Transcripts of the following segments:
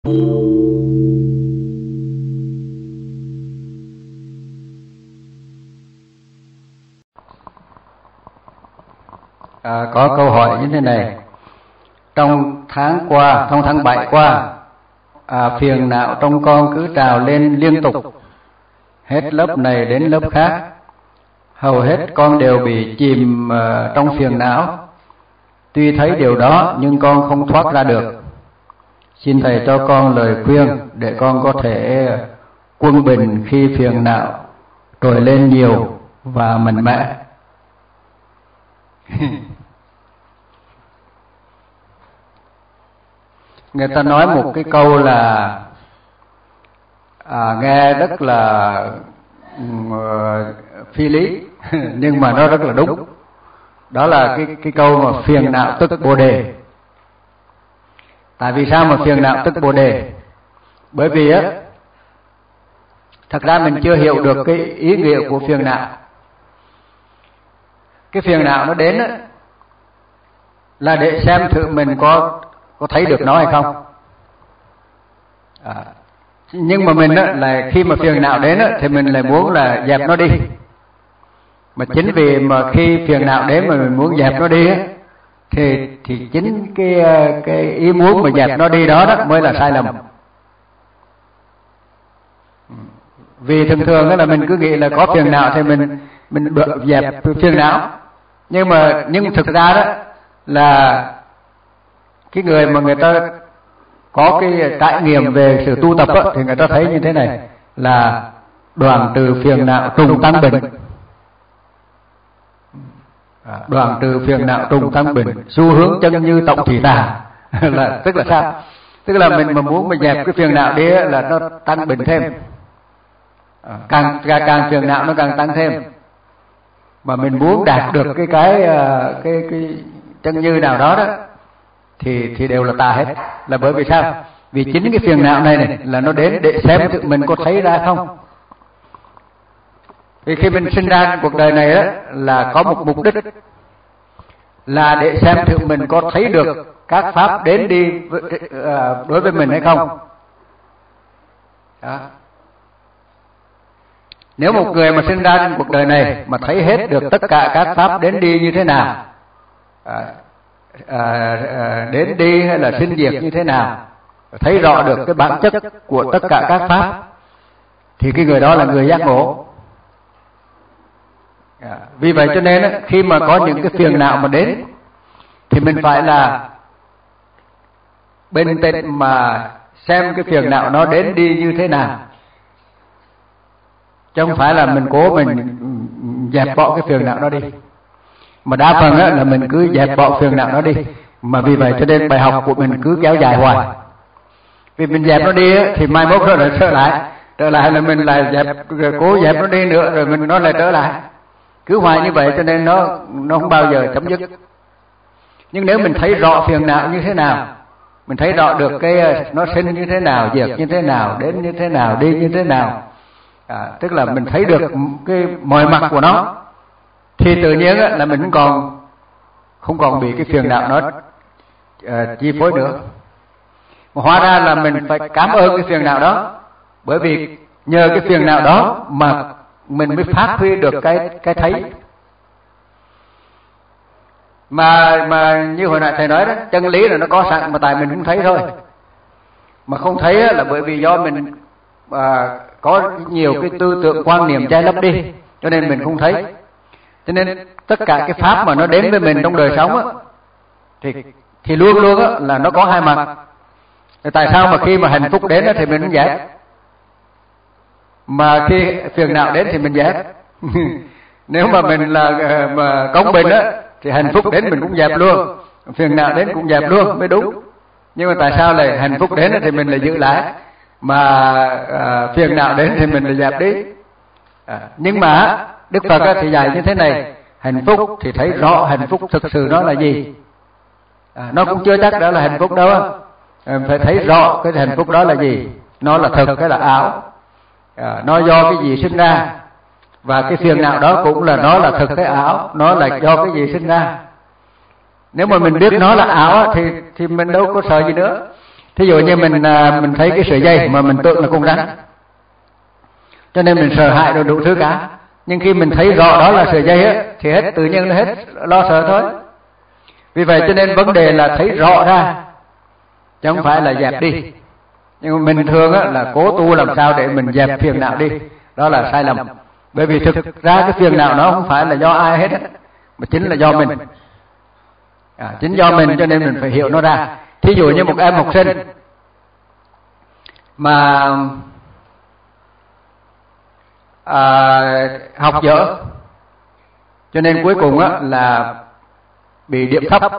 Có câu hỏi như thế này: trong tháng 7 qua, phiền não trong con cứ trào lên liên tục, hết lớp này đến lớp khác, hầu hết con đều bị chìm trong phiền não. Tuy thấy điều đó nhưng con không thoát ra được. Xin Thầy cho con lời khuyên để con có thể quân bình khi phiền não trồi lên nhiều và mạnh mẽ. Người ta nói một cái câu là nghe rất là phi lý nhưng mà nó rất là đúng. Đó là cái câu mà phiền não tức Bồ Đề. Tại vì sao mà phiền não tức Bồ Đề? Bởi vì thật ra mình chưa hiểu được cái ý nghĩa của phiền não. Cái phiền não nó đến là để xem thử mình có thấy được nó hay không. Nhưng mà mình là khi mà phiền não đến thì mình lại muốn là dẹp nó đi. Mà chính vì mà khi phiền não đến mà mình muốn dẹp nó đi thì chính cái ý muốn mà dẹp nó đi đó mới là sai lầm. Vì thường thường là mình cứ nghĩ là có phiền não thì mình dẹp phiền não. Nhưng thực ra đó là cái người mà người ta có cái trải nghiệm về sự tu tập thì người ta thấy như thế này là đoạn trừ phiền não trùng tăng bình. Đoạn trừ phiền não trùng tăng bình, xu hướng chân như tổng thủy tà. Là tức là sao? Tức là mình mà muốn dẹp cái phiền não đi là nó tăng bình thêm. Càng phiền não nó càng tăng thêm. Mà mình muốn đạt được cái chân như nào đó thì đều là tà hết. Là bởi vì sao? Vì chính cái phiền não này là nó đến để xem tự mình có thấy ra không. Vì khi mình sinh ra cuộc đời này là có một mục đích là để xem thử mình có thấy được các pháp đến đi đối với mình hay không. Đó. Nếu một người mà sinh ra trên cuộc đời này mà thấy hết được tất cả các pháp đến đi như thế nào, đến đi hay là sinh diệt như thế nào, thấy rõ được cái bản chất của tất cả các pháp, thì cái người đó là người giác ngộ. Vì vậy cho nên khi mà có những cái phiền não mà đến thì mình phải là bình tĩnh mà xem cái phiền não nó đến đi như thế nào, chứ không phải là mình cố mình dẹp bỏ cái phiền não đó đi. Mà đa phần là mình cứ dẹp bỏ phiền não nó đi. Mà vì vậy cho nên bài học của mình cứ kéo dài hoài. Vì mình dẹp nó đi thì mai mốt rồi lại trở lại là mình lại cố dẹp nó đi nữa rồi nó lại trở lại. Cứ hoài như vậy cho nên nó không bao giờ chấm dứt. Nhưng nếu mình thấy rõ phiền não như thế nào, mình thấy rõ được cái nó sinh như thế nào, diệt như thế nào, đến như thế nào, đi như thế nào, tức là mình thấy được cái mọi mặt của nó, thì tự nhiên là mình không còn bị cái phiền não nó chi phối nữa. Mà hóa ra là mình phải cảm ơn cái phiền não đó, bởi vì nhờ cái phiền não đó mà mình mới phát huy được cái thấy. Mà như hồi nãy thầy nói đó, chân lý là nó có sẵn mà tại mình không thấy thôi. Mà không thấy là bởi vì do mình có nhiều cái tư tưởng quan niệm che lấp đi, cho nên mình không thấy. Cho nên tất cả cái pháp mà nó đến với mình trong đời sống thì luôn luôn là nó có hai mặt. Tại sao mà khi mà hạnh phúc đến thì mình không dẹp, mà khi phiền não đến thì mình dẹp? Nếu mà mình là mà công bình thì hạnh phúc đến mình cũng dẹp luôn, phiền não đến cũng dẹp luôn mới đúng. Nhưng mà tại sao lại hạnh phúc đến thì mình lại giữ lại, mà phiền não đến thì mình lại dẹp đi? Nhưng mà Đức Phật thì dạy như thế này: hạnh phúc thì thấy rõ hạnh phúc thực sự nó là gì. Nó cũng chưa chắc đó là hạnh phúc đâu. Phải thấy rõ cái hạnh phúc đó là gì. Nó là thực hay là ảo, nó do cái gì sinh ra, và cái phiền não đó cũng là nó là thực hay ảo, nó là do cái gì sinh ra. Nếu mà mình biết nó là ảo thì mình đâu có sợ gì nữa. Thí dụ như mình thấy cái sợi dây mà mình tưởng là con rắn, cho nên mình sợ hãi rồi đủ thứ cả. Nhưng khi mình thấy rõ đó là sợi dây á, thì hết tự nhiên là hết lo sợ thôi. Vì vậy cho nên vấn đề là thấy rõ ra, chứ không phải là dẹp đi. Nhưng mà mình thường á, là cố tu làm sao để mình dẹp phiền não đi, đó là sai lầm. Bởi vì thực ra cái phiền não nó không phải là do ai hết á, mà chính là do mình. Chính do mình, cho nên mình phải hiểu nó ra. Thí dụ như một em học sinh mà học dở, cho nên cuối cùng á, là bị điểm thấp.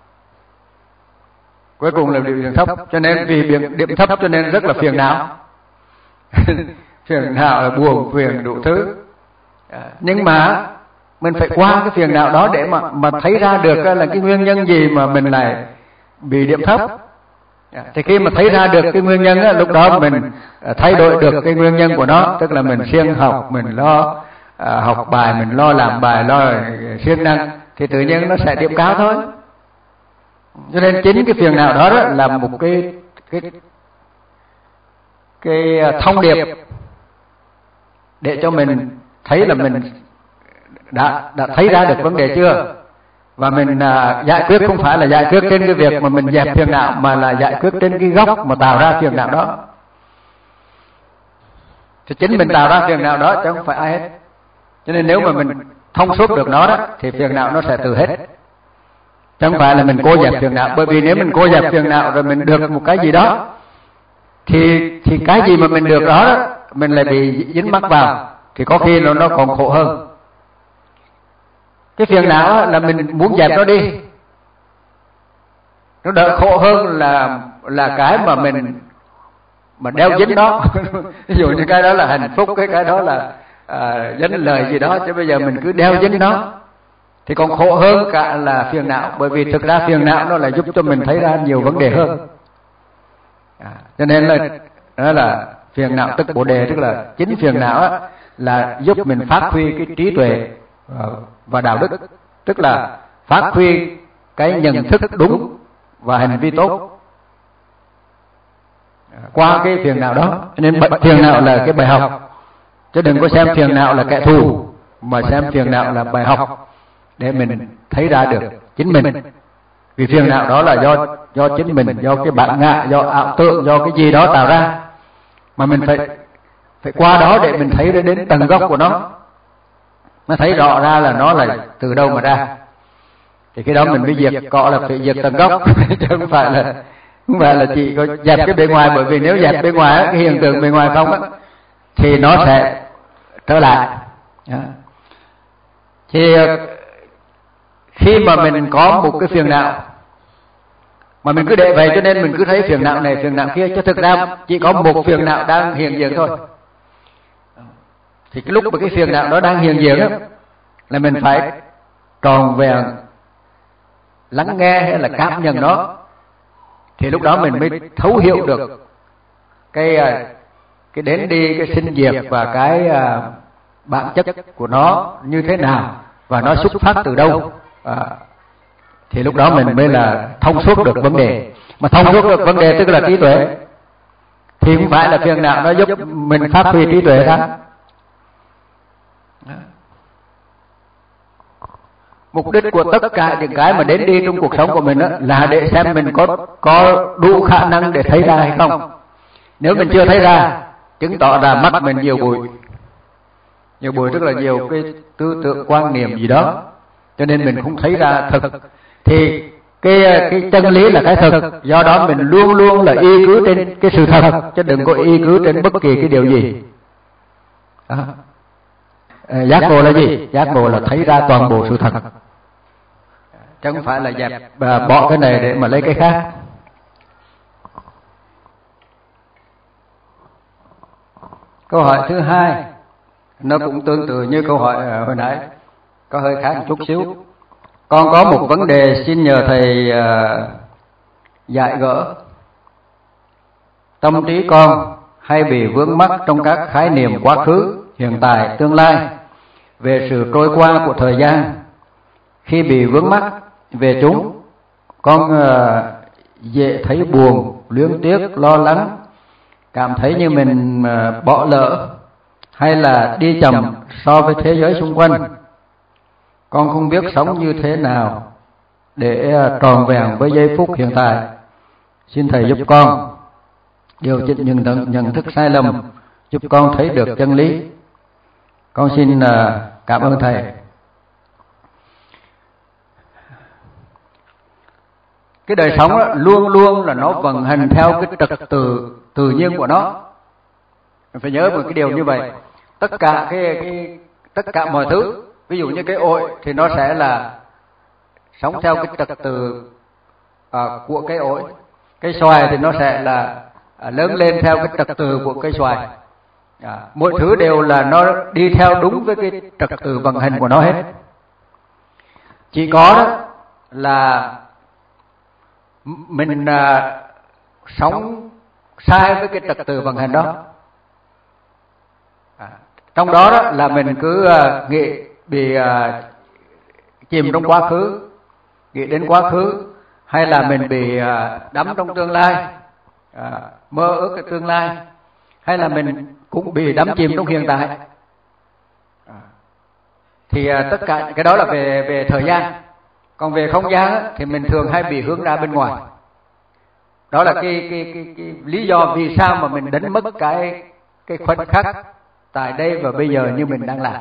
Cuối cùng là bị điểm thấp, cho nên vì điểm thấp cho nên rất là phiền não. Phiền não là buồn phiền đủ thứ. Nhưng mà mình phải qua cái phiền não đó để mà thấy ra được là cái nguyên nhân gì mà mình lại bị điểm thấp. Thì khi mà thấy ra được cái nguyên nhân á, lúc đó mình thay đổi được cái nguyên nhân của nó, tức là mình siêng học, mình lo học bài, mình lo làm bài, lo siêng năng, thì tự nhiên nó sẽ điểm cao thôi. Cho nên chính cái phiền não đó, là một cái thông điệp để cho mình thấy là mình đã thấy ra được vấn đề chưa, và mình giải quyết không phải là giải quyết trên cái việc mà mình dẹp phiền não, mà là giải quyết trên cái gốc mà tạo ra phiền não đó. Thì chính mình tạo ra phiền não đó chứ không phải ai hết. Cho nên nếu mà mình thông suốt được nó đó, thì phiền não nó sẽ từ hết, chứ không phải là mình cố dẹp phiền não. Bởi vì nếu mình cố dẹp phiền não rồi mình được một cái gì đó, thì cái gì mà mình được đó, mình lại bị dính mắc vào, thì có khi nó còn khổ hơn. Cái phiền não là mình muốn dẹp nó đi, nó đỡ khổ hơn là cái mà mình đeo dính nó. Ví dụ như cái đó là hạnh phúc, cái đó là dính lời gì đó, chứ bây giờ mình cứ đeo dính nó thì còn khổ hơn cả là phiền não. Bởi vì thực ra phiền não nó là giúp cho mình thấy ra nhiều vấn đề hơn. Cho nên là phiền não tức bồ đề, tức là chính phiền não là giúp mình phát huy cái trí tuệ và đạo đức, tức là phát huy cái nhận thức đúng và hành vi tốt qua cái phiền não đó. Nên phiền não là cái bài học, chứ đừng có xem phiền não là kẻ thù, mà xem phiền não là bài học để mình thấy ra được chính mình. Vì phiền não đó là do chính mình, do cái bản ngã, do ảo tưởng, do cái gì đó tạo ra, mà mình phải qua đó để mình thấy đến tầng gốc của nó thấy rõ ra là nó là từ đâu mà ra. Thì cái đó mình mới diệt cọ, là phải diệt tầng gốc, chứ không phải là chỉ có dẹp cái bề ngoài. Bởi vì nếu dẹp bề ngoài cái hiện tượng bề ngoài không thì nó sẽ trở lại. Thì khi mà mình có một cái phiền não mà mình cứ để vậy, cho nên mình cứ thấy phiền não này phiền não kia, chứ thực ra chỉ có một phiền não đang hiện diện thôi. Thì cái lúc mà cái phiền não đó đang hiện diện đó, là mình phải tròn vẹn lắng nghe hay là cảm nhận nó, thì lúc đó mình mới thấu hiểu được cái đến đi, cái sinh diệt và cái bản chất của nó như thế nào, và nó xuất phát từ đâu. Thì lúc đó mình mới là thông suốt được vấn đề. Mà thông suốt được vấn đề tức là trí tuệ, thì không phải là phiền não nó giúp mình phát huy trí tuệ ra. Mục đích của tất cả những cái mà đến đi trong cuộc sống của mình là để xem mình có đủ khả năng để thấy ra hay không. Nếu mình chưa thấy ra, chứng tỏ là mắt mình nhiều bụi. Nhiều bụi tức là nhiều cái tư tưởng quan niệm gì đó, cho nên mình không thấy ra thực. Thì cái chân lý là cái thực, do đó mình luôn luôn là y cứ trên cái sự thật, chứ đừng có y cứ trên bất kỳ cái điều gì. Giác ngộ là gì? Giác ngộ là thấy ra toàn bộ sự thật, chứ không phải là dẹp bỏ cái này để mà lấy cái khác. Câu hỏi thứ hai nó cũng tương tự như câu hỏi hồi nãy, có hơi khác một chút xíu. Con có một vấn đề xin nhờ thầy giải gỡ. Tâm trí con hay bị vướng mắc trong các khái niệm quá khứ, hiện tại, tương lai về sự trôi qua của thời gian. Khi bị vướng mắc về chúng, con dễ thấy buồn luyến tiếc, lo lắng, cảm thấy như mình bỏ lỡ hay là đi chậm so với thế giới xung quanh. Con không biết sống như thế nào để tròn vẹn với giây phút hiện tại. Xin Thầy giúp con điều chỉnh những nhận thức sai lầm, giúp con thấy được chân lý. Con xin cảm ơn Thầy. Cái đời sống đó, luôn luôn là nó vận hành theo cái trật tự tự nhiên của nó. Mình phải nhớ một cái điều như vậy. Tất cả mọi thứ, ví dụ như cái ổi thì nó sẽ là sống theo cái trật tự của cây ổi. Cây xoài thì nó sẽ là lớn lên theo cái trật tự của cây xoài. Mọi thứ đều là nó đi theo đúng với cái trật tự vận hành của nó hết. Chỉ có đó là mình sống sai với cái trật tự vận hành đó. Trong đó, là mình cứ nghĩ bị chìm trong quá khứ, nghĩ đến quá khứ, hay là mình bị đắm trong tương lai, mơ ước cái tương lai, hay là mình cũng bị đắm chìm trong hiện tại. Thì tất cả cái đó là về thời gian. Còn về không gian thì mình thường hay bị hướng ra bên ngoài. Đó là cái lý do vì sao mà mình đánh mất cái khoảnh khắc tại đây và bây giờ như mình đang làm.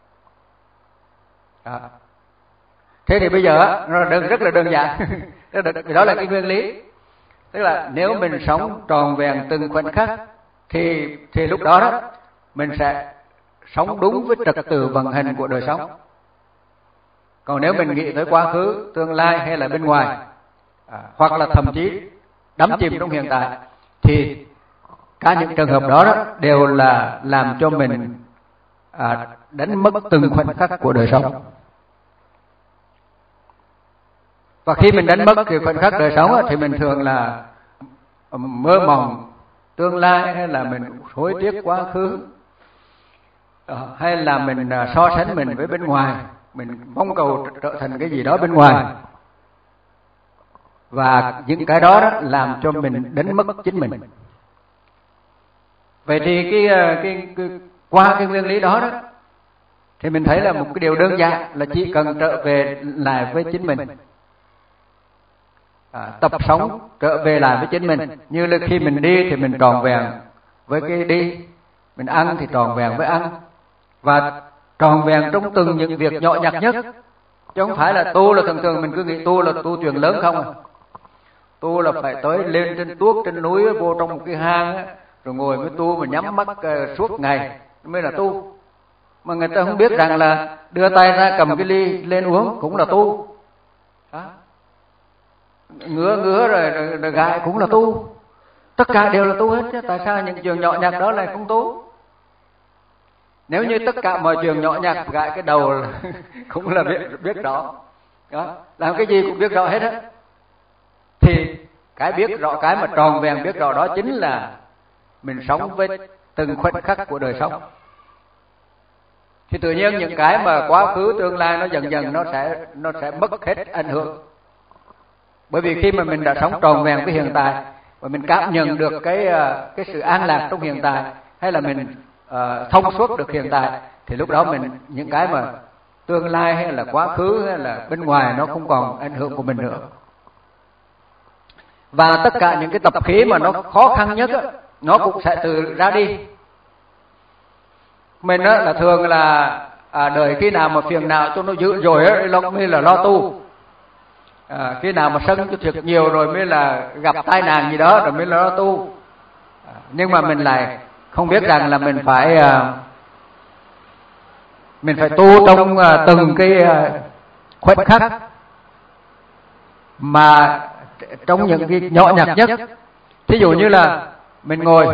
Thế thì bây giờ nó rất là đơn giản. Đó là cái nguyên lý. Tức là nếu mình sống tròn vẹn từng khoảnh khắc thì lúc đó mình sẽ sống đúng với trật tự vận hành của đời sống. Còn nếu mình nghĩ tới quá khứ, tương lai hay là bên ngoài, hoặc là thậm chí đắm chìm trong hiện tại, thì cả những trường hợp đó đều là làm cho mình đánh mất từng khoảnh khắc của đời sống. Và khi mình đánh mất cái khoảnh khắc đời sống thì mình thường là mơ mộng tương lai, hay là mình hối tiếc quá khứ, hay là mình so sánh mình với bên ngoài, mình mong cầu trở thành cái gì đó bên ngoài. Và những cái đó làm cho mình đánh mất chính mình. Vậy thì qua cái nguyên lý đó thì mình thấy là một cái điều đơn giản là chỉ cần trở về lại với chính mình, tập sống trở về lại với chính mình. Như là khi mình đi thì mình tròn vẹn với cái đi, mình ăn thì tròn vẹn với ăn, và tròn vẹn trong từng những việc nhỏ nhặt nhất. Chứ không phải là tu là thường mình cứ nghĩ tu là tu chuyện lớn không à. Tu là phải tới lên trên tuốt trên núi, vô trong một cái hang rồi ngồi mới tu, mà nhắm mắt suốt ngày mới là tu. Mà người ta không biết rằng là đưa tay ra cầm cái ly lên uống cũng là tu. Ngứa rồi gãi cũng là tu. Tất cả đều là tu hết chứ. Tại sao những chuyện nhỏ nhặt đó lại không tu? Nếu như tất cả mọi chuyện nhỏ nhặt gãi cái đầu là cũng là biết rõ đó, làm cái gì cũng biết rõ hết á, thì cái biết rõ, cái mà tròn vẹn biết rõ đó chính là mình sống với từng khoảnh khắc của đời sống. Thì tự nhiên những cái mà quá khứ tương lai nó dần dần nó sẽ mất hết ảnh hưởng. Bởi vì khi mà mình đã sống tròn vẹn với hiện tại và mình cảm nhận được cái sự an lạc trong hiện tại, hay là mình thông suốt được hiện tại, thì lúc đó mình những cái mà tương lai hay là quá khứ hay là bên ngoài nó không còn ảnh hưởng của mình nữa. Và tất cả những cái tập khí mà nó khó khăn nhất nó cũng sẽ từ ra đi. Mình là thường là đợi khi nào mà phiền não cho nó dữ rồi mới là lo tu. Khi nào mà sân cho thiệt nhiều rồi mới là gặp tai nạn gì đó rồi mới là lo tu. Nhưng mà mình lại không biết rằng là mình phải tu trong từng cái khoảnh khắc, mà trong những cái nhỏ nhặt nhất. Thí dụ như là mình ngồi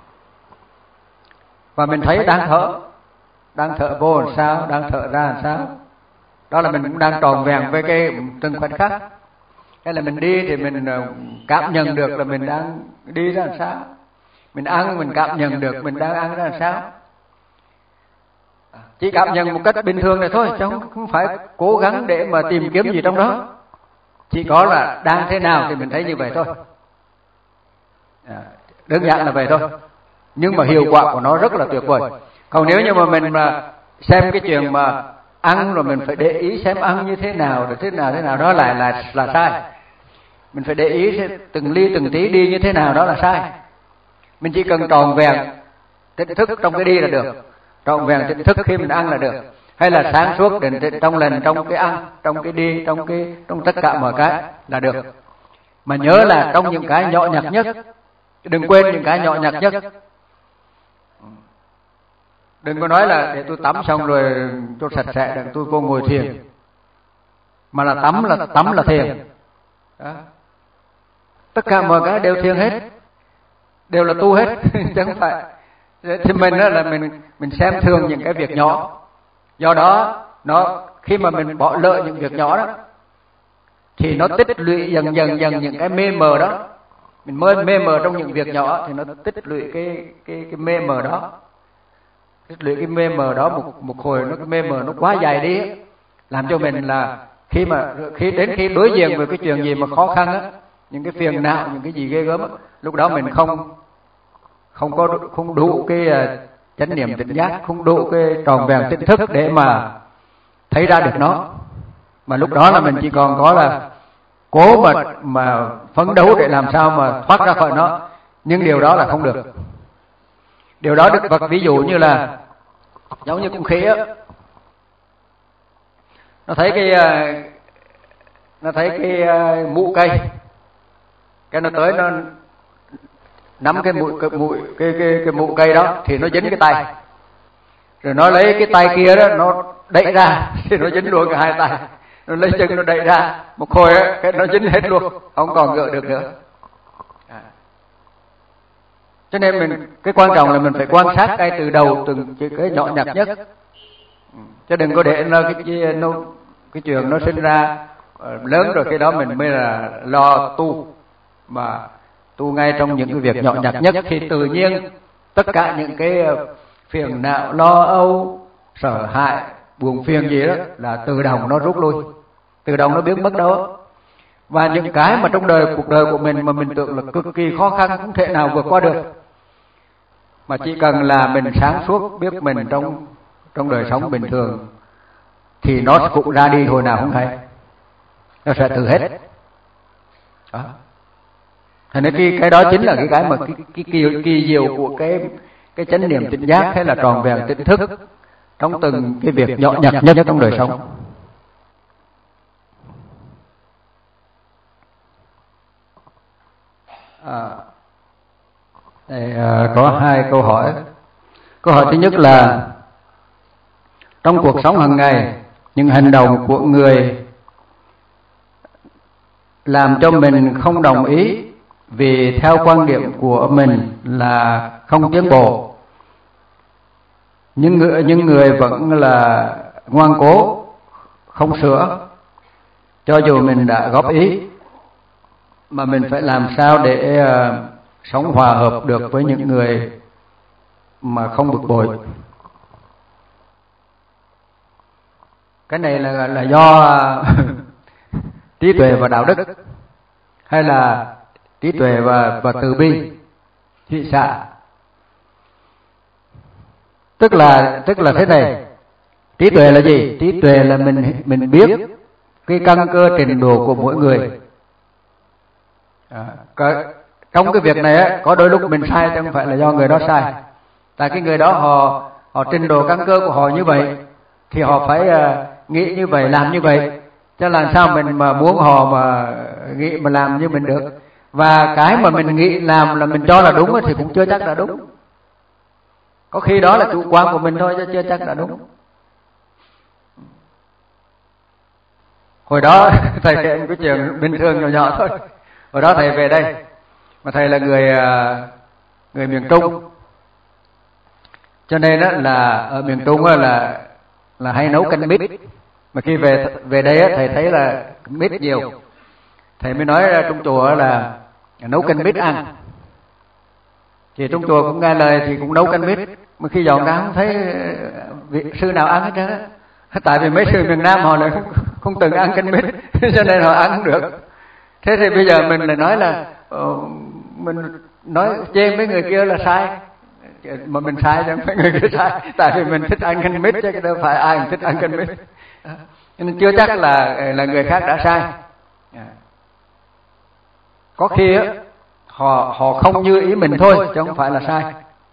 và mình thấy đang thở vô làm sao, đang thở ra làm sao, đó là mình cũng đang tròn vẹn với cái từng khoảnh khắc. Hay là mình đi thì mình cảm nhận được là mình đang đi ra làm sao, mình ăn mình cảm nhận được mình đang ăn ra làm sao. Chỉ cảm nhận một cách bình thường này thôi, chứ không phải cố gắng để mà tìm kiếm gì trong đó. Chỉ có là đang thế nào thì mình thấy như vậy thôi. Đơn giản là vậy thôi. Nhưng mà hiệu quả của nó rất là tuyệt vời. Còn nếu như mà mình xem cái chuyện mà ăn rồi mình phải để ý xem ăn như thế nào rồi thế nào đó lại là sai. Mình phải để ý từng ly từng tí đi như thế nào đó là sai. Mình chỉ cần tròn vẹn tỉnh thức trong cái đi là được, tròn vẹn tỉnh thức khi mình ăn là được, hay là sáng suốt đến trong lần trong cái ăn, trong cái đi, trong tất cả mọi cái là được. Mà nhớ là trong những cái nhỏ nhặt nhất, đừng quên những cái nhỏ nhặt nhất. Đừng có nói là để tôi tắm xong rồi tôi sạch sẽ để tôi vô ngồi thiền, mà là tắm là thiền. Đó. Tất cả mọi cái đều thiền hết, đều là tu hết, chứ không phải. Thì mình đó là mình xem thường những cái việc nhỏ. Do đó khi mà mình bỏ lỡ những việc nhỏ đó thì nó tích lũy dần những cái mê mờ đó. Mình mê mờ trong những việc nhỏ thì nó tích lũy cái mê mờ đó. Tích lũy cái mê mờ đó một hồi nó cái mê mờ nó quá dài đi, làm cho mình là khi đối diện với cái chuyện gì mà khó khăn á, những cái phiền não, những cái gì ghê gớm á, lúc đó mình không đủ cái chánh niệm tỉnh giác, không đủ cái tròn vẹn tỉnh thức để mà thấy ra được nó. Mà lúc đó là mình chỉ còn có là cố mà phấn đấu để làm sao mà thoát ra khỏi nó, nhưng điều đó là không được. Điều đó Đức Phật ví dụ như là giống như con khỉ á, nó thấy cái mũ cây, cái nó tới nó nắm cái mũ cây đó thì nó dính cái tay, rồi nó lấy cái tay kia đó nó đẩy ra thì nó dính luôn cả hai tay, nó lấy chân nó đẩy ra một hồi á cái nó dính hết luôn, không còn gỡ được nữa. Cho nên cái quan trọng là mình phải quan sát ngay từ đầu từng cái nhỏ nhặt nhất, chứ đừng có để cái chuyện nó sinh ra lớn rồi cái đó mình mới là lo tu, mà tu ngay trong những cái việc nhỏ nhặt nhất thì tự nhiên tất cả những cái phiền não, lo âu, sợ hãi, buồn phiền gì đó là tự động nó rút lui, tự động nó biến mất đó. Và những cái mà trong cuộc đời của mình mà mình tưởng là cực kỳ khó khăn không thể nào vượt qua được, mà chỉ cần là mình sáng suốt biết mình trong đời sống bình thường thì nó cũng ra đi hồi nào không hay, nó sẽ tự hết. Đó. Thành nên cái đó chính là cái mà cái kỳ diệu của cái chánh niệm tỉnh giác hay là tròn vẹn tỉnh thức trong từng cái việc nhỏ nhặt nhất trong đời sống. Đây, có hai câu hỏi. Câu hỏi thứ nhất là trong cuộc sống hàng ngày, những hành động của người làm cho mình không đồng ý vì theo quan điểm của mình là không tiến bộ, nhưng người vẫn là ngoan cố không sửa cho dù mình đã góp ý, mà mình phải làm sao để sống hòa hợp được với những người mà không bực bội. Cái này là do trí tuệ và đạo đức, hay là trí tuệ và từ bi, thị xạ. Tức là thế này, trí tuệ là gì? Trí tuệ là mình biết cái căn cơ trình độ của mỗi người. Trong cái việc này á, có đôi lúc mình sai chứ không phải là do người đó sai. Tại cái người đó họ trình độ căn cơ của họ như vậy thì họ phải nghĩ như vậy, làm như vậy. Chứ làm sao mình mà muốn họ mà nghĩ mà làm như mình được. Và cái mà mình nghĩ làm là mình cho là đúng thì cũng chưa chắc là đúng. Có khi đó là chủ quan của mình thôi chứ chưa chắc là đúng. Hồi đó thầy kể một cái chuyện bình thường nhỏ nhỏ thôi. Hồi đó thầy về đây, mà thầy là người miền Trung, cho nên là ở miền Trung là hay nấu canh mít. Mà khi về đây thầy thấy là mít nhiều, thầy mới nói ra trong chùa là nấu canh mít ăn. Thì trong chùa cũng nghe lời thì cũng nấu canh mít, mà khi dọn ra không thấy vị sư nào ăn hết trơn á. Tại vì mấy sư miền Nam họ lại không từng ăn canh mít cho nên họ ăn không được. Thế thì bây giờ mình lại nói là nói chê mấy người kia là sai, mà mình sai chứ mấy người kia sai, tại vì mình thích ăn canh mít chứ đâu phải ai cũng thích ăn canh mít, nên chưa chắc là người khác đã sai. Có khi á họ không như ý mình thôi chứ không phải là sai.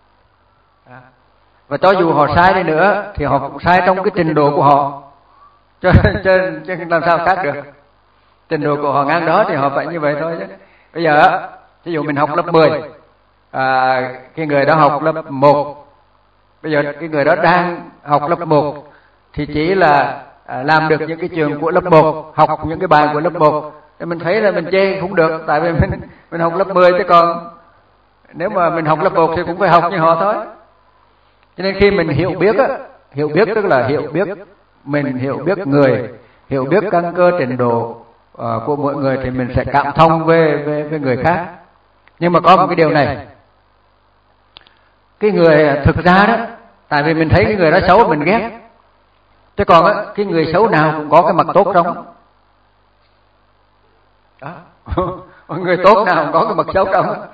Và cho dù họ sai đi nữa thì họ cũng sai trong cái trình độ của họ, chứ làm sao khác được. Trình độ của họ ngang đó thì họ phải như vậy thôi chứ. Bây giờ ví dụ mình học lớp 10, cái người đó học lớp 1, bây giờ cái người đó đang học lớp 1 thì chỉ là làm được những cái trường của lớp 1, học những cái bài của lớp 1, thì mình thấy là mình chê không được, tại vì mình học lớp 10, chứ còn nếu mà mình học lớp 1 thì cũng phải học như họ thôi. Cho nên khi mình hiểu biết á, hiểu biết tức là hiểu biết mình, hiểu biết người, hiểu biết căn cơ trình độ của mỗi người, thì mình sẽ cảm thông với người khác. Nhưng mà có một cái điều này, cái người thực ra đó, tại vì mình thấy cái người đó xấu mình ghét, chứ còn á, cái người xấu nào cũng có cái mặt tốt trong đó. Người tốt nào cũng có cái mặt xấu trong.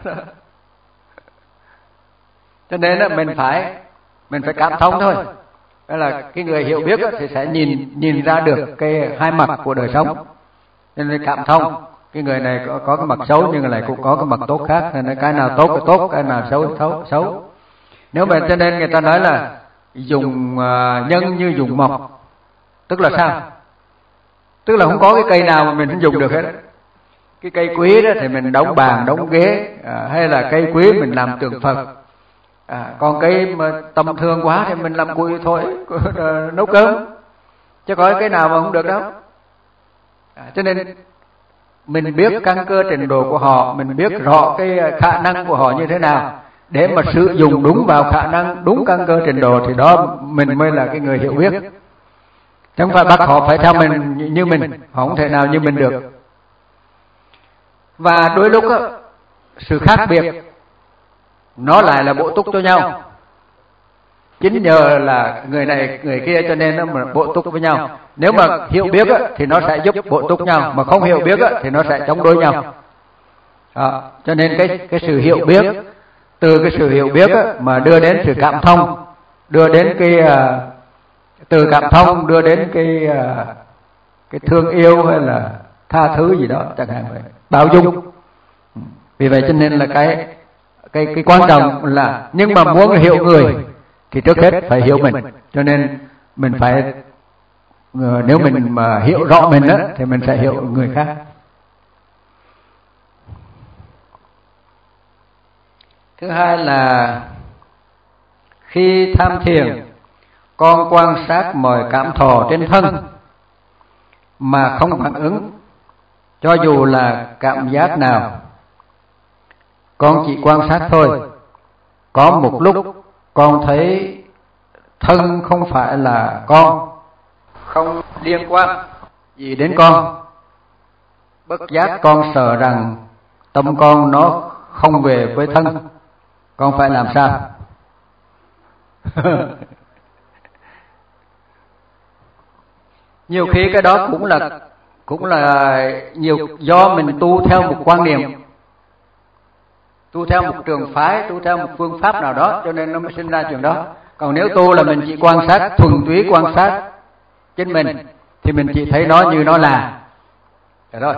Cho nên á, mình phải cảm thông thôi. Đó là cái người hiểu biết á, thì sẽ nhìn ra được cái hai mặt của đời sống, cho nên cảm thông. Cái người này có cái mặt xấu nhưng lại cũng có cái mặt tốt khác, nên cái nào tốt là tốt, cái nào xấu. Nếu mà cho nên người ta nói là dùng nhân như dùng mộc, tức là sao? Tức là không có cái cây nào mà mình không dùng được hết. Cái cây quý đó thì mình đóng bàn, đóng ghế, hay là cây quý mình làm tượng Phật. Còn cây mà tầm thường quá thì mình làm củi thôi, nấu cơm, chứ có cái nào mà không được đâu. Cho nên mình biết căn cơ trình độ của họ, mình biết rõ cái khả năng của họ như thế nào để mà sử dụng đúng vào khả năng, đúng căn cơ trình độ, thì đó mình mới là cái người hiểu biết. Chứ không phải bắt họ phải theo mình như mình, họ không thể nào như mình được. Và đôi lúc á, sự khác biệt nó lại là bổ túc cho nhau. Chính nhờ là người này người kia cho nên nó mà bổ túc với nhau. Nếu mà hiểu biết á, thì nó sẽ giúp bổ túc nhau, mà không hiểu biết á, thì nó sẽ chống đối nhau. Cho nên cái sự hiểu biết, từ cái sự hiểu biết á, mà đưa đến sự cảm thông, đưa đến từ cảm thông đưa đến cái thương yêu hay là tha thứ gì đó chẳng hạn vậy, bao dung. Vì vậy cho nên là cái quan trọng là, nhưng mà muốn hiểu người thì trước hết phải hiểu mình. Cho nên mình phải, nếu mình mà hiểu rõ mình á, thì mình sẽ hiểu người khác. Thứ hai là khi tham thiền, con quan sát mọi cảm thọ trên thân mà không phản ứng, cho dù là cảm giác nào, con chỉ quan sát thôi. Có một lúc con thấy thân không phải là con, không liên quan gì đến con. Bất giác con sợ rằng tâm con nó không về với thân, con phải làm sao? Nhiều khi cái đó cũng là nhiều do mình tu theo một quan niệm, tu theo một trường phái, tu theo một phương pháp nào đó, cho nên nó mới sinh ra chuyện đó. Còn nếu tu là mình chỉ quan sát, thuần túy quan sát chính mình, thì mình chỉ thấy nó như nó là rồi.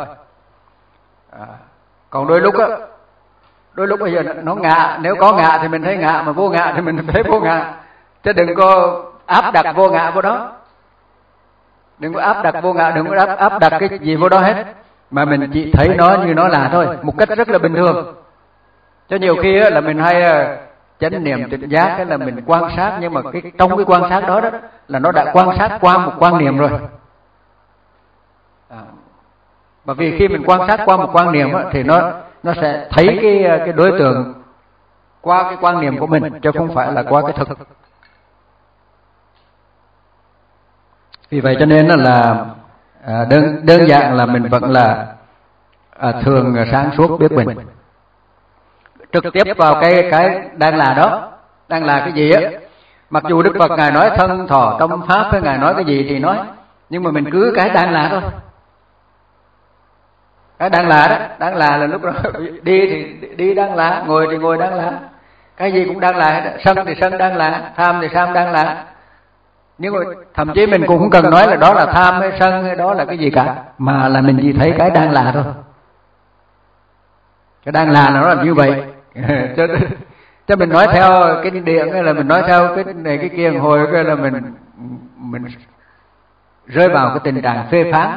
Còn đôi lúc bây giờ nó ngạ, nếu có ngạ thì mình thấy ngạ, mà vô ngạ thì mình thấy vô ngạ, chứ đừng có áp đặt vô ngạ vô đó. Đừng có áp đặt vô ngã, đừng có áp đặt cái gì vô đó hết, mà mình chỉ thấy nó như nó là thôi, một cách rất là bình thường. Cho nhiều khi là mình hay chánh niệm tỉnh giác, cái là mình quan sát, nhưng mà trong cái quan sát đó là nó đã quan sát qua một quan niệm rồi. Bởi vì khi mình quan sát qua một quan niệm thì nó sẽ thấy cái đối tượng qua cái quan niệm của mình, chứ không phải là qua cái thực. Vì vậy cho nên là đơn giản là mình vẫn là thường sáng suốt biết mình, trực tiếp vào cái đang là đó, đang là cái gì á. Mặc dù Đức Phật ngài nói thân thọ tâm pháp, với ngài nói cái gì thì nói, nhưng mà mình cứ cái đang là thôi. Cái đang là đó, đang là lúc đó đi thì đi đang là, ngồi thì ngồi đang là, cái gì cũng đang là, sân thì sân đang là, tham thì tham đang là. Nhưng mà thậm chí mình cũng không cần nói là đó là tham hay sân hay đó là cái gì cả, mà là mình chỉ thấy cái đang là thôi. Cái đang là nó là như vậy. Cho mình nói theo cái điện hay là mình nói theo cái này cái kia hồi cái là mình rơi vào cái tình trạng phê phán.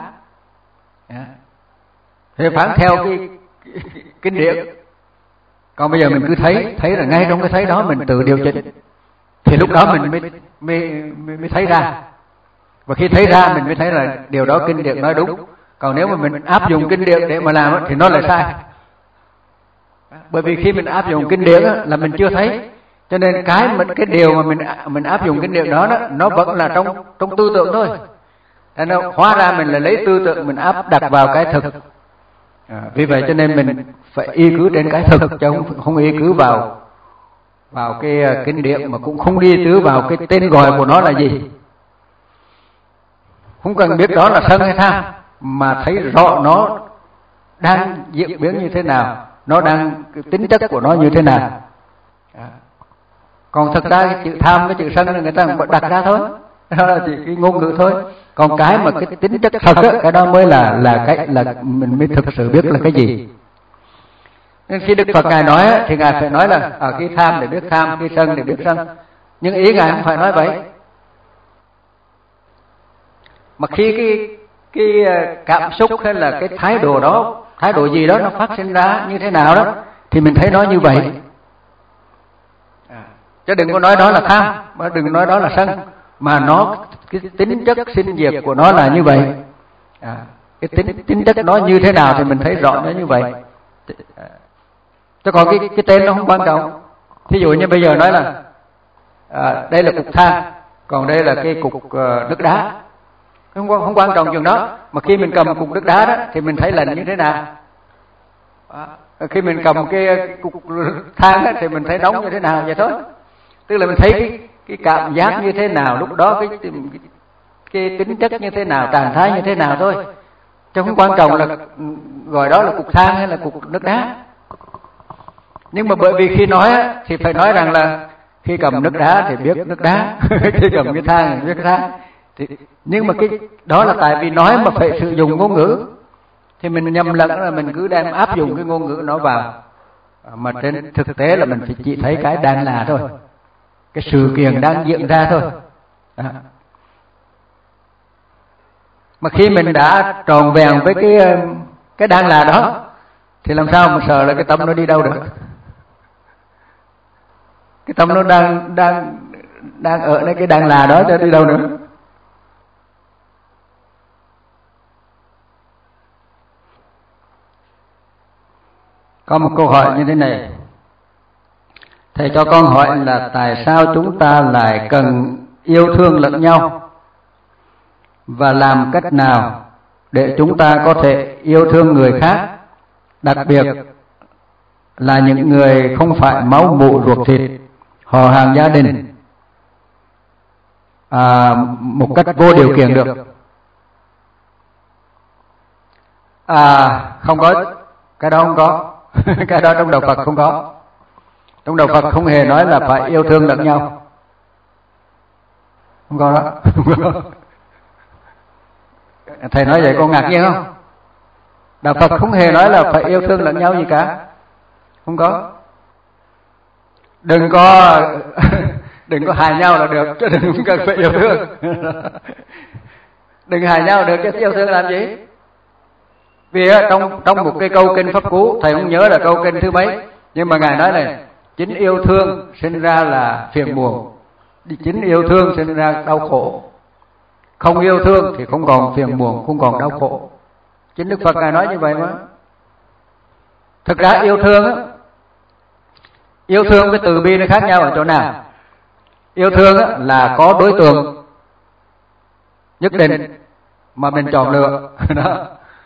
Phê phán theo cái kinh điển. Còn bây giờ mình cứ thấy là ngay trong cái thấy đó mình tự điều chỉnh, thì lúc đó mình mới thấy ra. Và khi thấy ra mình mới thấy là điều đó kinh điển nói đúng. Còn nếu mà mình áp dụng kinh điển để mà làm thì nó lại sai. Bởi vì khi mình áp dụng kinh điển là mình chưa thấy, cho nên cái điều mà mình áp dụng kinh điển đó nó vẫn là trong tư tưởng thôi. Thế nên hóa ra mình là lấy tư tưởng mình áp đặt vào cái thực. Vì vậy cho nên mình phải y cứ trên cái thực, chứ không y cứ vào cái kinh điển, mà cũng không đi cứ vào cái tên gọi của nó là gì. Không cần biết đó là sân hay tham, mà thấy rõ nó đang diễn biến như thế nào, nó đang cái tính chất của nó như thế nào. Còn thực ra cái chữ tham, cái chữ sân là người ta đặt ra thôi, đó là chỉ cái ngôn ngữ thôi. Còn cái mà cái tính chất thật á, cái đó mới là cái là mình mới thực sự biết là cái gì. Nên khi Đức Phật Ngài nói thì Ngài phải nói là ở khi tham để biết tham, khi sân để biết sân. Nhưng ý Ngài không phải nói vậy. Mà khi cái cảm xúc hay là cái thái độ đó, thái độ gì đó nó phát sinh ra như thế nào đó, thì mình thấy nó như vậy. Chứ đừng có nói đó là tham, mà đừng nói đó là sân, mà nó cái tính chất sinh diệt của nó là như vậy. Cái tính chất nó như thế nào thì mình thấy rõ nó như vậy. Chứ còn cái tên nó không quan trọng. Thí dụ như bây giờ nói là đây là cục than, còn đây là cái cục nước đá, không quan trọng chuyện đó. Mà khi mình cầm cục nước đá đó thì mình thấy là như thế nào. Khi mình cầm cái cục than đó, thì mình thấy nóng như thế nào, vậy thôi. Tức là mình thấy cái cảm giác như thế nào lúc đó, cái tính chất như thế nào, trạng thái như thế nào thôi. Chứ không quan trọng là gọi đó là cục than hay là cục nước đá. Nhưng mà bởi vì khi nói thì phải nói rằng là khi cầm nước đá thì biết nước đá, khi cầm cái than thì biết cái than. Nhưng mà cái đó là tại vì nói mà phải sử dụng ngôn ngữ, thì mình nhầm lẫn là mình cứ đem áp dụng cái ngôn ngữ nó vào, mà trên thực tế là mình chỉ thấy cái đang là thôi, cái sự kiện đang diễn ra thôi. Mà khi mình đã tròn vẹn với cái đang là đó, thì làm sao mà sợ là cái tâm nó đi đâu được. Cái tâm nó đang ở đây cái đang là đó, cho đi đâu nữa. Có một câu hỏi như thế này: thầy cho con hỏi là tại sao chúng ta lại cần yêu thương lẫn nhau, và làm cách nào để chúng ta có thể yêu thương người khác, đặc biệt là những người không phải máu mủ ruột thịt, họ hàng gia đình, một cách vô điều kiện được. Không có, cái đó không có. Cái đó trong đạo Phật không có. Trong đạo Phật không hề nói là phải yêu thương lẫn nhau. Không có đó. Thầy nói vậy con ngạc nhiên không? Đạo Phật không hề nói là phải yêu thương lẫn nhau gì cả. Không có. Đừng có hại nhau là được, chứ đừng cần phải yêu thương. Đừng hại nhau được, chứ yêu thương làm gì? Vì trong một cái câu kinh Pháp Cú, thầy không nhớ là câu kinh thứ mấy, nhưng mà Ngài nói này: chính yêu thương sinh ra là phiền muộn, chính yêu thương sinh ra đau khổ. Không yêu thương thì không còn phiền muộn, không còn đau khổ. Chính Đức Phật Ngài nói như vậy mà. Thực ra yêu thương cái từ bi nó khác nhau ở chỗ nào? Yêu thương là có đối tượng nhất định mà mình chọn lựa đó.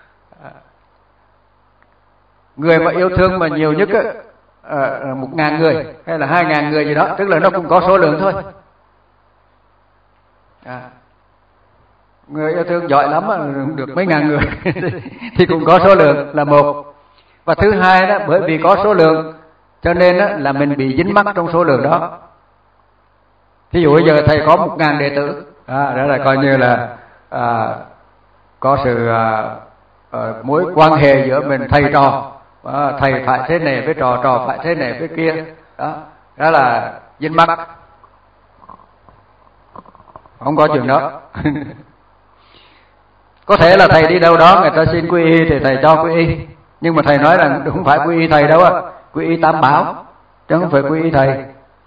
Người mà yêu thương mà nhiều nhất 1.000 người hay là 2.000 người gì đó, tức là nó cũng có số lượng thôi. người yêu thương giỏi lắm được mấy ngàn người thì cũng có số lượng là một. Và thứ hai đó, bởi vì có số lượng cho nên đó, là mình bị dính mắc trong số lượng đó. Thí dụ bây giờ thầy có 1000 đệ tử, đó là coi như là có sự mối quan hệ giữa mình thầy trò, thầy phải thế này với trò, trò phải thế này với kia, đó là dính mắc. Không có chuyện đó. Có thể là thầy đi đâu đó người ta xin quy y thì thầy cho quy y, nhưng mà thầy nói rằng không phải quy y thầy đâu á, quy y Tam Bảo chứ không phải quy y thầy.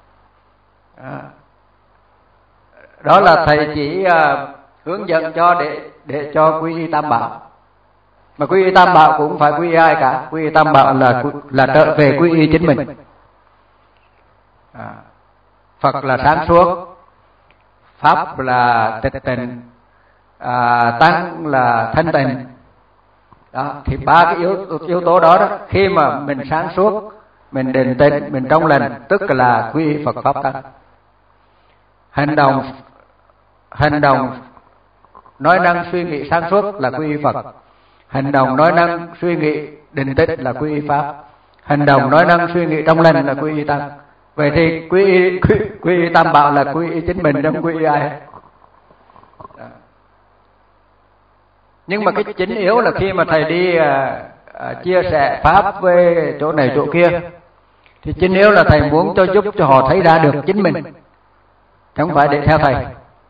Đó là thầy chỉ hướng dẫn cho để cho quy y Tam Bảo. Mà quy y Tam Bảo cũng không phải quy y ai cả, quy y Tam Bảo là trở về quy y chính mình. Phật là sáng suốt, Pháp là tịch tịnh, Tăng là thanh tịnh. Đó, thì ba cái yếu tố đó, khi mà mình sáng suốt, mình định tĩnh, mình trong lành, tức là quy y Phật Pháp Tăng. Hành động nói năng suy nghĩ sáng suốt là quy y Phật. Hành động nói năng suy nghĩ định tĩnh là quy y Pháp. Hành động nói năng suy nghĩ trong lành là quy y Tăng. Vậy thì quy y Tam Bảo là quy y chính mình, không quy y ai. Nhưng mà cái chính yếu là khi mà thầy đi chia sẻ Pháp với chỗ này chỗ kia, thì chính yếu là thầy muốn giúp cho họ thấy ra được chính mình, chứ không phải để theo thầy.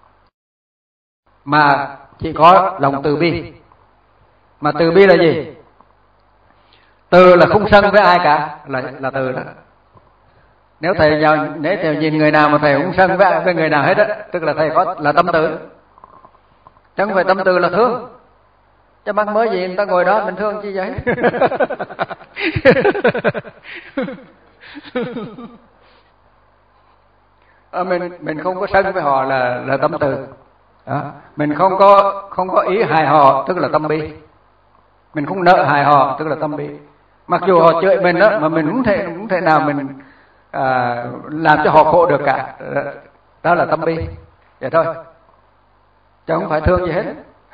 Mà chỉ có lòng từ bi. Mà từ bi là gì? Từ là không sân với ai cả, là từ đó. Nếu thầy nhìn người nào mà thầy không sân với người nào hết á, tức là thầy có là tâm từ. Chứ không phải tâm từ là thương. Chứ mắc mới gì người ta ngồi đó mình thương chi vậy? Mình không có sân với họ là tâm từ. Đó. Mình không có ý hại họ, tức là tâm bi. Mình không nợ hại họ, tức là tâm bi. Mặc dù họ chửi mình đó, mà mình không thể nào mình làm cho họ khổ được cả. Đó là tâm bi. Vậy thôi. Chứ không phải thương gì hết.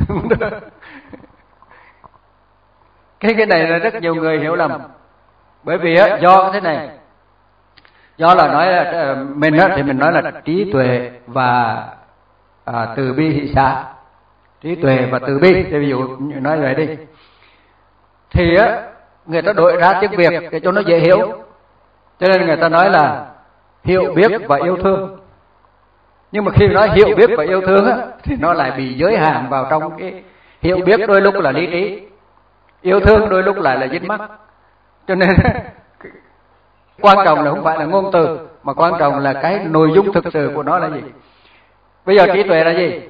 Cái này là rất nhiều người hiểu lầm. Bởi vì do thế này, do là nói là mình thì mình nói là trí tuệ và từ bi hỷ xả. Trí tuệ và từ bi, ví dụ nói vậy đi, thì người ta đổi ra tiếng Việt để cho nó dễ hiểu, cho nên người ta nói là hiểu biết và yêu thương. Nhưng mà khi nói hiểu biết và yêu thương thì nó lại bị giới hạn vào trong cái hiểu biết, đôi lúc là lý trí, yêu thương đôi lúc lại là dính mắc. Cho nên quan trọng là không phải là ngôn từ, mà quan trọng là cái nội dung thực sự của nó là gì. Bây giờ trí tuệ là gì?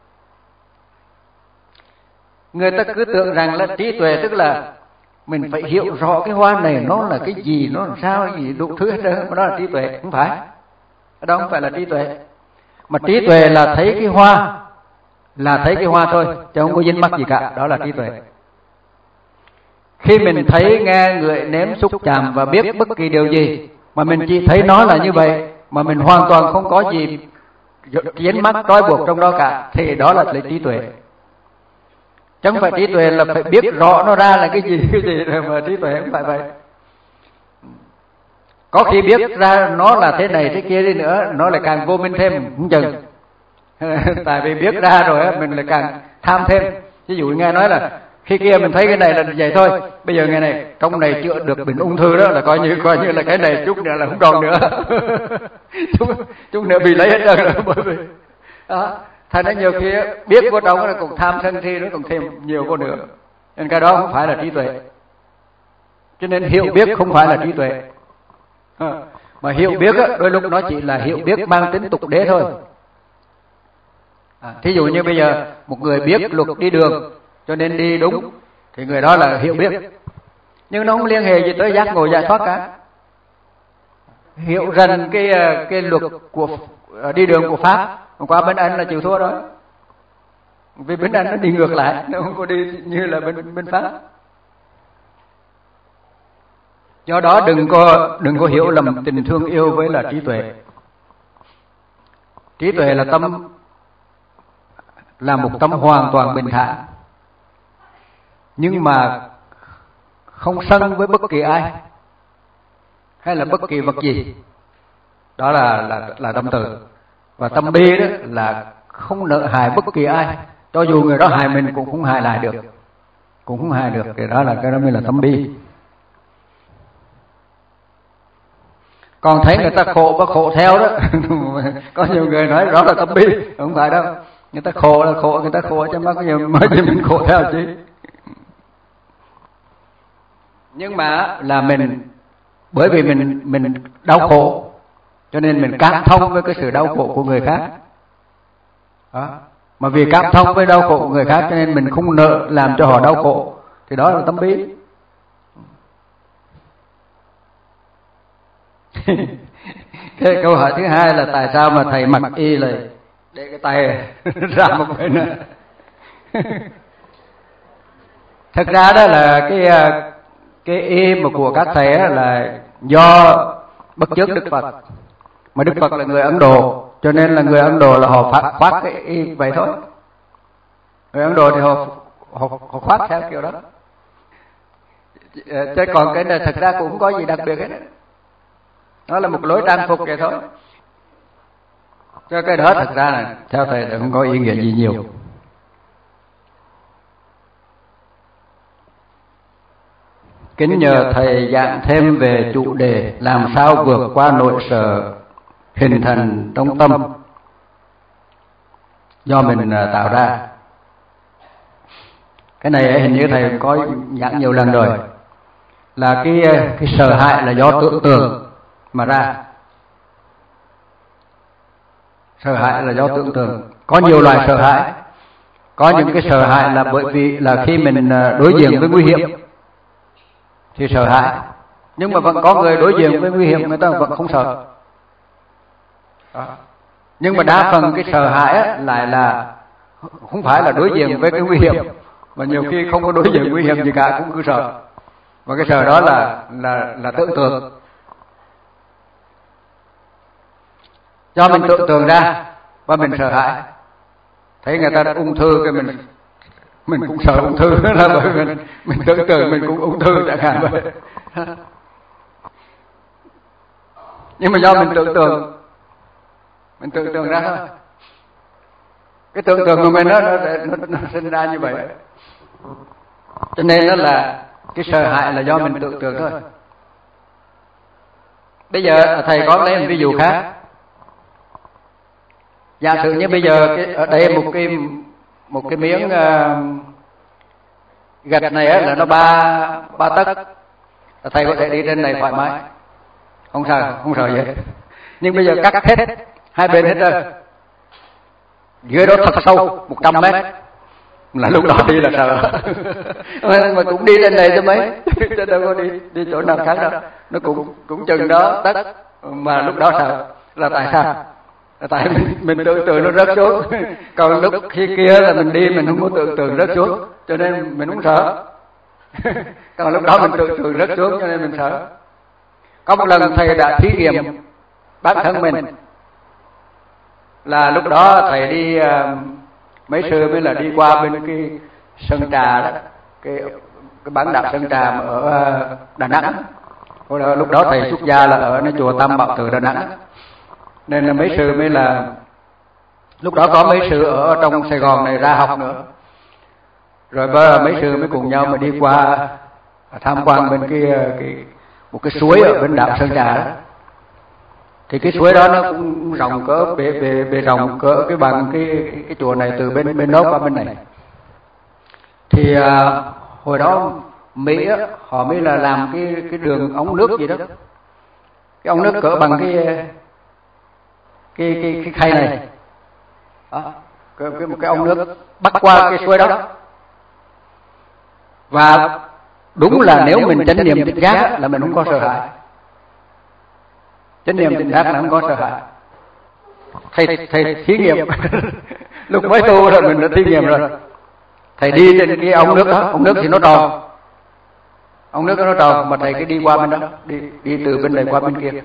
Người ta cứ tưởng rằng là trí tuệ tức là mình phải hiểu rõ cái hoa này nó là cái gì, nó làm sao, cái gì đủ thứ hết trơn, mà đó là trí tuệ. Không phải. Đó không phải là trí tuệ. Mà trí tuệ là thấy cái hoa, là thấy cái hoa thôi, chứ không có dính mắc gì cả. Đó là trí tuệ. Khi mình thấy, nghe, ngửi, nếm, xúc, chạm và biết bất kỳ điều gì, mà mình chỉ thấy nó là như vậy, mà mình hoàn toàn không có gì dính mắc trói buộc trong đó cả, thì đó là trí tuệ. Chứ không phải trí tuệ là phải biết rõ nó ra là cái gì rồi, mà trí tuệ không phải vậy. Có khi biết ra nó là thế này thế kia đi nữa, nó lại càng vô minh thêm, không chừng. Tại vì biết ra rồi mình lại càng tham thêm. Ví dụ nghe nói là khi kia mình thấy cái này là vậy thôi, bây giờ ngày này trong này chữa được bệnh ung thư đó, là coi như là cái này chút nữa là không còn nữa. chút nữa bị lấy hết trơn rồi. Bởi vì đó, thành ra nhiều khi biết của trong nó cũng tham sân si, nó còn thêm nhiều của nữa, nên cái đó không phải là trí tuệ. Cho nên hiểu biết không phải là trí tuệ. Mà hiểu biết đôi lúc nó chỉ là hiểu biết mang tính tục đế thôi. Thí dụ như bây giờ một người biết luật đi đường cho nên đi đúng, thì người đó là hiểu biết, nhưng nó không liên hệ gì tới giác ngộ giải thoát cả. Hiểu rằng cái luật của đi đường của Pháp, qua bên Anh là chịu thua đó, vì bên Anh nó đi ngược lại, nó không có đi như là bên Pháp. Do đó đừng có hiểu lầm tình thương yêu với là trí tuệ. Trí tuệ là tâm là một tâm hoàn toàn bình thản, nhưng mà không sân với bất kỳ ai hay là bất kỳ vật gì. Đó là tâm từ. Và tâm bi đó là không nợ hại bất kỳ ai, cho dù người đó hại mình cũng không hại lại được, cũng không hại được. Thì đó là cái đó mới là tâm bi. Còn thấy người ta khổ và khổ theo đó có nhiều người nói đó là tâm bi, không phải đâu. Người ta khổ là khổ, người ta khổ chứ mới gì mình khổ theo chứ. Nhưng mà là mình, bởi vì mình đau khổ cho nên mình cảm thông với cái sự đau khổ của người khác. Đó. Mà vì cảm thông với đau khổ của người khác cho nên mình không nợ làm cho họ đau khổ, thì đó là tâm bi. Cái câu hỏi thứ hai là tại sao mà thầy mặc y lại để cái tay ra một bên. Thật ra đó là cái y mà của các thầy là do bất chước Đức Phật. Mà Đức Phật là người Ấn Độ, cho nên là người Ấn Độ là họ khoác cái y vậy thôi. Người Ấn Độ thì họ khoác theo kiểu đó. Chứ còn cái này thật ra cũng không có gì đặc biệt hết. Nó là một lối trang phục vậy thôi. Cho cái đó thật ra là theo thầy là không có ý nghĩa gì nhiều. Kính nhờ thầy giảng thêm về chủ đề làm sao vượt qua nỗi sợ hình thành trong tâm do mình tạo ra. Cái này hình như thầy có giảng nhiều lần rồi. Là cái sợ hãi là do tưởng tượng mà ra. Sợ hãi là do tưởng tượng. Có nhiều loại sợ hãi. Có những cái sợ hãi là bởi vì là khi mình đối diện với nguy hiểm thì sợ hãi. Nhưng mà vẫn có người đối diện với nguy hiểm người ta vẫn không sợ. Đó. Nhưng mà đa phần cái sợ hãi lại là không phải là đối diện với cái nguy hiểm, mà nhiều khi không có đối diện nguy hiểm gì cả cũng cứ sợ. Và cái sợ đó là tưởng tượng. Do mình tưởng tượng ra và mình sợ hãi. Thấy người ta ung thư cái mình cũng sợ ung thư, là bởi mình tưởng tượng mình cũng ung thư chẳng hạn vậy. Nhưng mà do mình tưởng tượng ra thôi. Cái tưởng tượng của mình nó sinh ra như vậy. Cho nên đó là cái sợ hãi là do mình tưởng tượng thôi. Bây giờ thầy có lấy một ví dụ khác. Giả sử như bây giờ ở đây một cái miếng gạch này là nó ba tấc, thầy có thể đi trên này thoải mái, không sợ gì. Nhưng bây giờ cắt hết hai bên hết rồi, dưới đó thật sâu 100 mét, là lúc đó đi là sợ. Mà cũng đi trên này chứ mấy, chứ đâu có đi chỗ nào khác đâu. Nó cũng chừng đó tất, mà lúc đó sợ. Là tại sao? Tại mình tưởng tượng nó rớt xuống. Còn lúc khi kia là mình đi mình không có tưởng tượng rớt xuống, cho nên mình không sợ. Còn lúc đó mình tưởng tượng rớt xuống cho nên mình sợ. Có một lần thầy đã thí nghiệm bản thân mình. Là lúc đó thầy đi mấy sư mới là đi qua bên cái Sơn Trà đó, cái bán đảo Sơn Trà ở Đà Nẵng. Lúc đó thầy xuất gia là ở chùa Tam Bảo Tự Đà Nẵng. Nên là mấy sư mới là lúc đó có mấy sư ở trong Sài Gòn này ra học nữa. Rồi mấy sư mới cùng nhau mà đi qua tham quan bên một cái suối ở bên đảo Sơn Trà đó. Thì cái suối đó nó cũng rộng cỡ bề rộng cỡ cái bằng cái chùa này từ bên đó qua bên này. Thì hồi đó Mỹ á, họ mới là làm cái đường ống nước gì đó. Cái ống nước cỡ bằng cái khay này. Đó, một cái ống nước bắt qua cái suối đó. Và đúng là nếu mình chánh niệm tỉnh giác là mình không có sợ hãi. Chánh niệm tỉnh giác là không có sợ hãi. Thầy thí nghiệm. Lúc mới tu rồi mình đã thí nghiệm rồi. Thầy đi trên cái ống nước đó, ống nước thì nó tròn. Ống nước nó tròn mà thầy cứ đi qua bên đó, đi từ bên này qua bên kia.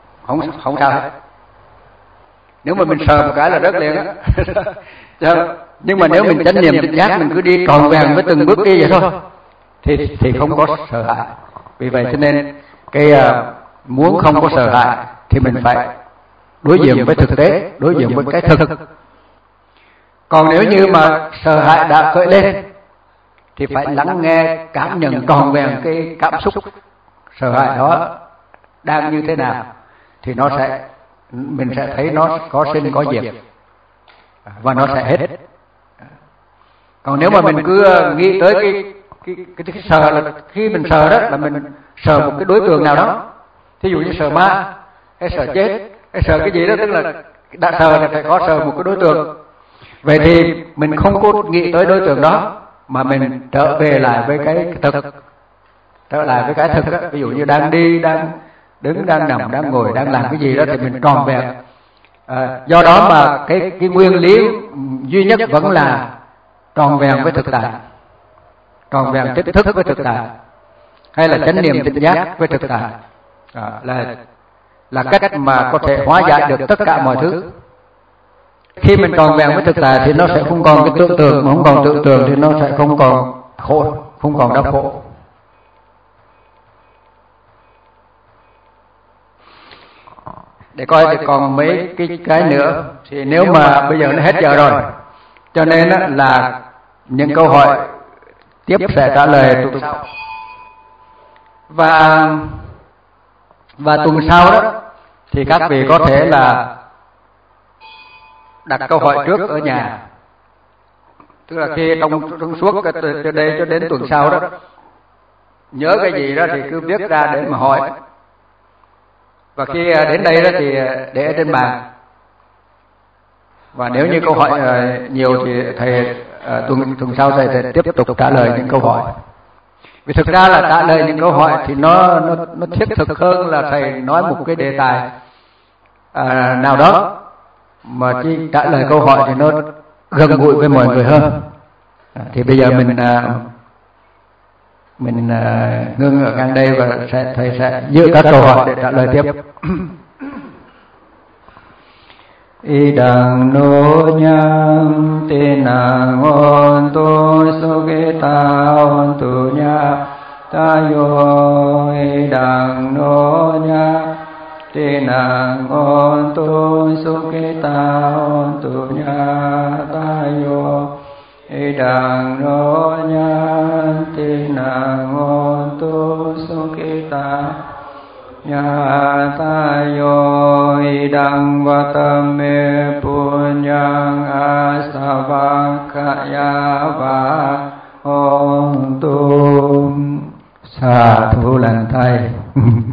Không sao hết. Nếu mà mình sờ một cái là rớt liền á. Nhưng mà nếu mình chánh niệm tỉnh giác, mình cứ đi tròn vẹn với từng bước đi vậy thôi thì không có sợ hãi. Vì vậy cho nên cái muốn không có sợ hãi thì mình phải đối diện với thực tế, đối diện với cái thực. Còn nếu như mà sợ hãi đã khởi lên thì phải lắng nghe, cảm nhận tròn vẹn cái cảm xúc sợ hãi đó đang như thế nào, thì mình sẽ thấy nó có sinh có diệt và nó sẽ hết. Còn nếu mà mình cứ nghĩ tới cái sợ, là khi mình sợ đó là mình sợ một cái đối tượng nào đó, thí dụ như sợ ma hay sợ chết hay sợ cái gì đó, tức là đã sợ là phải có sợ một cái đối tượng. Vậy thì mình không có nghĩ tới đối tượng đó mà mình trở về lại với cái thực, trở lại với cái thực đó. Ví dụ như đang đi, đang đứng, đang nằm, đang ngồi, đang làm cái gì đó thì mình tròn vẹn. Do đó mà cái nguyên lý duy nhất vẫn là tròn vẹn với thực tại, tròn vẹn chính thức với thực tại, hay là chánh niệm tỉnh giác với thực tại, là cách mà có thể hóa giải được tất cả mọi thứ. Khi mình tròn vẹn với thực tại thì nó sẽ không còn cái tưởng tượng, mà không còn tưởng tượng thì nó sẽ không còn khổ, không còn đau khổ. Để coi thì còn mấy cái nữa, thì nếu mà bây giờ nó hết giờ rồi, cho nên là những câu hỏi tiếp sẽ trả lời tuần sau. Và tuần sau đó thì các vị có thể là đặt câu hỏi trước ở nhà, tức là khi trong suốt từ đây cho đến tuần sau đó, nhớ cái gì đó thì cứ viết ra để mà hỏi. Và khi đến đây đó thì để ở trên bàn. Và nếu như câu hỏi nhiều thì thầy tuần sau thầy sẽ tiếp tục trả lời những câu hỏi. Vì thực ra là trả lời những câu hỏi thì nó thiết thực hơn là thầy nói một cái đề tài nào đó, mà chỉ trả lời câu hỏi thì nó gần gũi với mọi người hơn. Thì bây giờ mình ngưng ở ngang đây và thầy sẽ giữ các câu hỏi để trả lời tiếp. Idang no nyam tina ngon tu sukita ontu nya tayo. Idang no nya tina ngon tu sukita ontu nya tayo. Idang no nya tina ngon tu sukita nya tayo. Idang vatame punyang asavakaya va ontum. Sa thu lần thầy.